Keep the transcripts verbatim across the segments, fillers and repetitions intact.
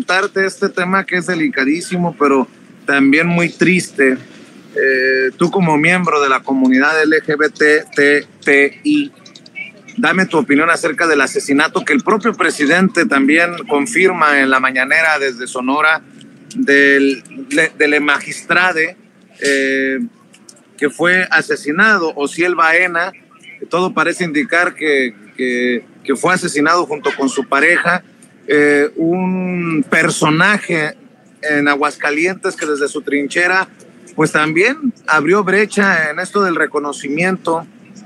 preguntarte este tema que es delicadísimo, pero también muy triste. Eh, tú como miembro de la comunidad L G B T I, dame tu opinión acerca del asesinato que el propio presidente también confirma en la mañanera desde Sonora del, del magistrade eh, que fue asesinado, Osiel Baena. Todo parece indicar que, que, que fue asesinado junto con su pareja, eh, un personaje en Aguascalientes que desde su trinchera pues también abrió brecha en esto del reconocimiento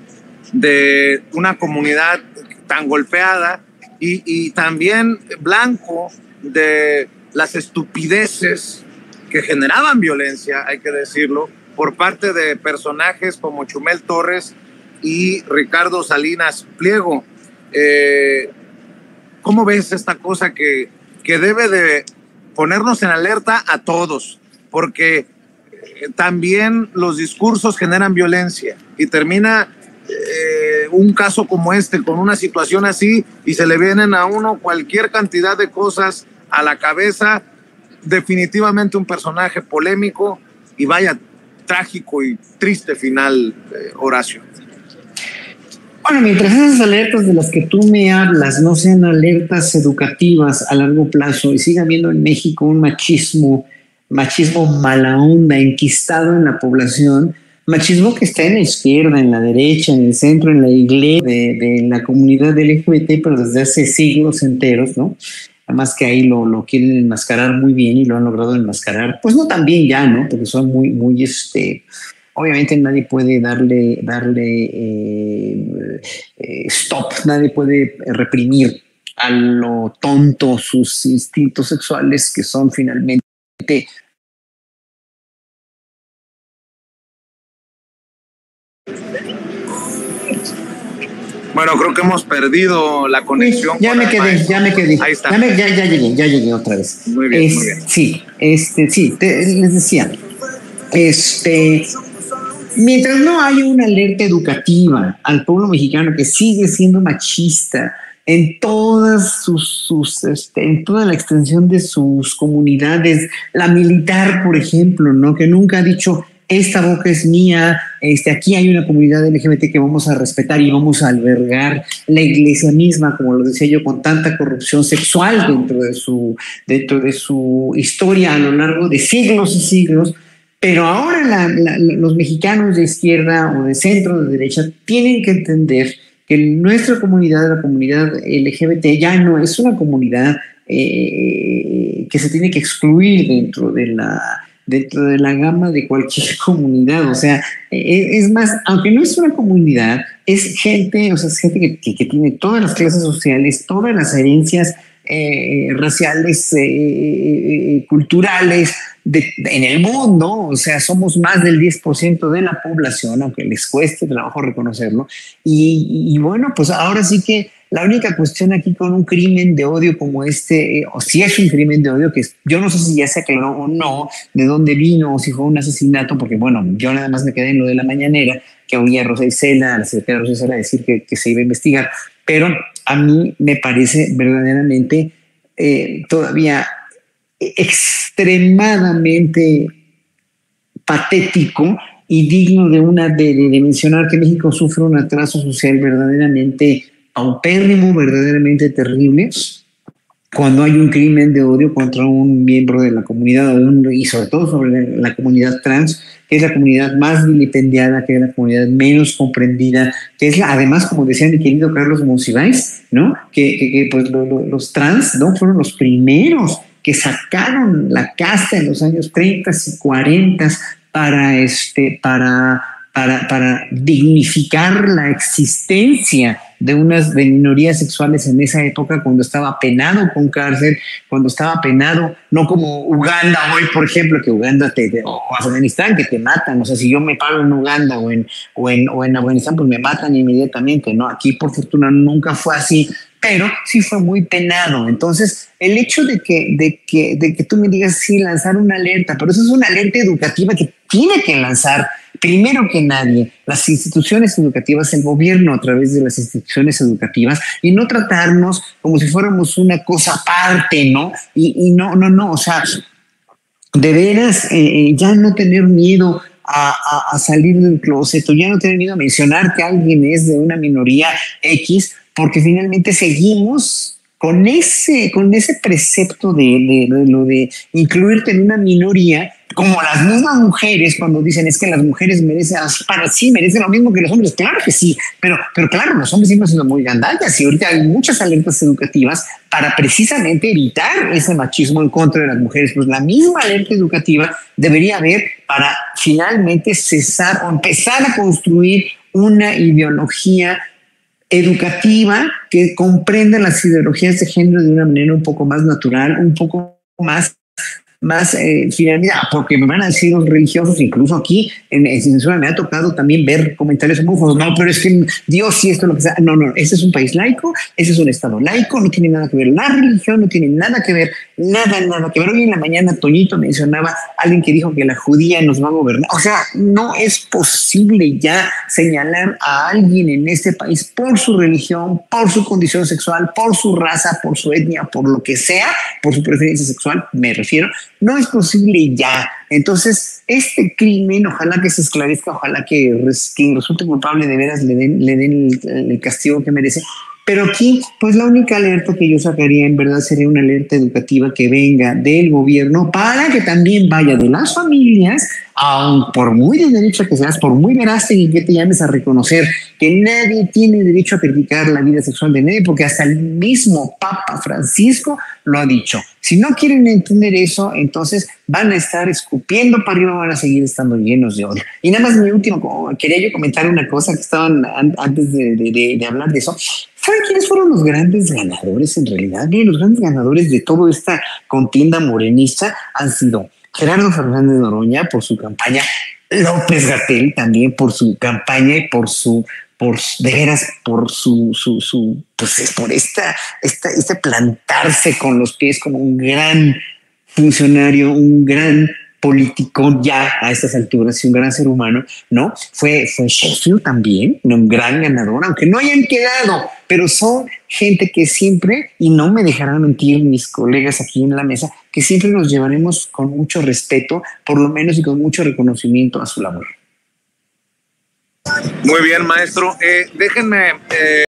de una comunidad tan golpeada y, y también blanco de las estupideces que generaban violencia, hay que decirlo, por parte de personajes como Chumel Torres y Ricardo Salinas Pliego. Eh, ¿Cómo ves esta cosa que, que debe de ponernos en alerta a todos? Porque también los discursos generan violencia y termina eh, un caso como este con una situación así y se le vienen a uno cualquier cantidad de cosas a la cabeza. Definitivamente un personaje polémico y vaya trágico y triste final, eh, Horacio. Bueno, mientras esas alertas de las que tú me hablas no sean alertas educativas a largo plazo y siga habiendo en México un machismo machismo mala onda, enquistado en la población, machismo que está en la izquierda, en la derecha, en el centro, en la iglesia de, de la comunidad L G B T, pero desde hace siglos enteros, ¿no? Además que ahí lo, lo quieren enmascarar muy bien y lo han logrado enmascarar, pues no tan bien ya, ¿no? Porque son muy, muy, este... Obviamente nadie puede darle, darle eh, eh, stop, nadie puede reprimir a lo tonto sus instintos sexuales que son finalmente... Bueno, creo que hemos perdido la conexión. Sí, ya me quedé, maestro. ya me quedé. Ahí está. Ya, me, ya, ya llegué, ya llegué otra vez. Muy bien, es, muy bien. Sí, este, sí, te, les decía, este, mientras no haya una alerta educativa al pueblo mexicano que sigue siendo machista en todas sus, sus este, en toda la extensión de sus comunidades, la militar, por ejemplo, ¿no? Que nunca ha dicho esta boca es mía, este, aquí hay una comunidad L G B T que vamos a respetar y vamos a albergar, la iglesia misma, como lo decía yo, con tanta corrupción sexual dentro de su, dentro de su historia a lo largo de siglos y siglos. Pero ahora la, la, los mexicanos de izquierda o de centro, de derecha, tienen que entender que nuestra comunidad, la comunidad L G B T, ya no es una comunidad eh, que se tiene que excluir dentro de la dentro de la gama de cualquier comunidad. O sea, es más, aunque no es una comunidad, es gente, o sea, es gente que, que, que tiene todas las clases sociales, todas las herencias eh, raciales, eh, culturales de, de, en el mundo. O sea, somos más del diez por ciento de la población, aunque les cueste trabajo reconocerlo. Y, y, y bueno, pues ahora sí que la única cuestión aquí con un crimen de odio como este, eh, o si es un crimen de odio, que es, yo no sé si ya se aclaró o no, de dónde vino, o si fue un asesinato, porque bueno, yo nada más me quedé en lo de la mañanera, que oía a Rosa Isela, a la secretaria Rosa Isela decir que, que se iba a investigar, pero a mí me parece verdaderamente eh, todavía extremadamente patético y digno de, una, de, de, de mencionar que México sufre un atraso social verdaderamente paupérrimo, verdaderamente terrible, cuando hay un crimen de odio contra un miembro de la comunidad, un, y sobre todo sobre la, la comunidad trans, que es la comunidad más vilipendiada, que es la comunidad menos comprendida, que es la, además, como decía mi querido Carlos Monsiváis, ¿no? Que, que, que pues lo, lo, los trans, ¿no? Fueron los primeros que sacaron la casta en los años treinta y cuarenta para, este, para, para, para dignificar la existencia de unas de minorías sexuales en esa época, cuando estaba penado con cárcel, cuando estaba penado, no como Uganda hoy, por ejemplo, que Uganda te, te, o Afganistán, que te matan. O sea, si yo me paro en Uganda o en, o en, o en Afganistán, pues me matan inmediatamente, ¿no? Aquí, por fortuna, nunca fue así, pero sí fue muy penado. Entonces, el hecho de que, de que, de que tú me digas, sí, lanzar una alerta, pero eso es una alerta educativa que tiene que lanzar primero que nadie, las instituciones educativas, el gobierno a través de las instituciones educativas, y no tratarnos como si fuéramos una cosa aparte, ¿no? Y, y no, no, no, o sea, de veras, eh, ya no tener miedo a, a, a salir del closet, o ya no tener miedo a mencionar que alguien es de una minoría X, porque finalmente seguimos con ese, con ese precepto de, de, de lo de incluirte en una minoría, como las mismas mujeres cuando dicen es que las mujeres merecen, para sí merecen lo mismo que los hombres. Claro que sí, pero, pero claro, los hombres siempre han sido muy gandallas, y ahorita hay muchas alertas educativas para precisamente evitar ese machismo en contra de las mujeres. Pues la misma alerta educativa debería haber para finalmente cesar o empezar a construir una ideología educativa que comprenda las ideologías de género de una manera un poco más natural, un poco más más eh, finalidad, porque me van a decir los religiosos, incluso aquí en, en censura me ha tocado también ver comentarios homófobos. No, pero es que Dios sí, esto es lo que sea. No, no, ese es un país laico, ese es un estado laico, no tiene nada que ver la religión, no tiene nada que ver, nada, nada que ver. Hoy en la mañana Toñito mencionaba a alguien que dijo que la judía nos va a gobernar. O sea, no es posible ya señalar a alguien en este país por su religión, por su condición sexual, por su raza, por su etnia, por lo que sea, por su preferencia sexual, me refiero. No es posible ya. Entonces, este crimen, ojalá que se esclarezca, ojalá que quien resulte culpable de veras le den, le den el, el castigo que merece. Pero aquí, pues la única alerta que yo sacaría en verdad sería una alerta educativa que venga del gobierno para que también vaya de las familias, aun por muy de derecho que seas, por muy veraz y que te llames a reconocer que nadie tiene derecho a criticar la vida sexual de nadie, porque hasta el mismo Papa Francisco lo ha dicho. Si no quieren entender eso, entonces van a estar escupiendo para arriba, van a seguir estando llenos de odio. Y nada más mi último, quería yo comentar una cosa que estaban antes de, de, de, de hablar de eso. ¿Saben quiénes fueron los grandes ganadores en realidad? Miren, los grandes ganadores de toda esta contienda morenista han sido Gerardo Fernández Noroña por su campaña, López-Gatell también por su campaña y por su, por de veras, por su, su, su, pues por esta, esta, este plantarse con los pies como un gran funcionario, un gran político ya a estas alturas y un gran ser humano, ¿no? Fue, fue Sheffield también, un gran ganador, aunque no hayan quedado, pero son gente que siempre, y no me dejarán mentir mis colegas aquí en la mesa, que siempre nos llevaremos con mucho respeto, por lo menos, y con mucho reconocimiento a su labor. Muy bien, maestro. Eh, déjenme... Eh...